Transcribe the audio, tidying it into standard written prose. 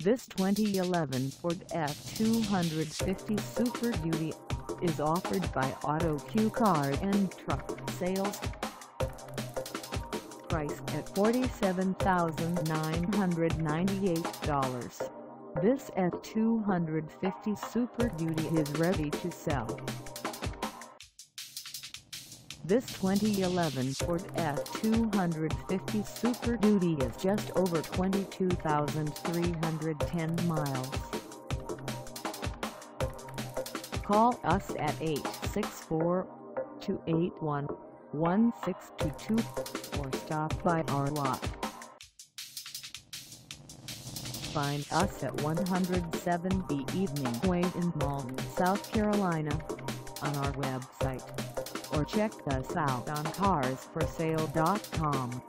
This 2011 Ford F-250 Super Duty is offered by Auto Q Car and Truck Sales. Price at $47,998. This F-250 Super Duty is ready to sell. This 2011 Ford F-250 Super Duty is just over 22,310 miles. Call us at 864-281-1622 or stop by our lot. Find us at 107B Evening Way in Mauldin, South Carolina, on our website, or check us out on carsforsale.com.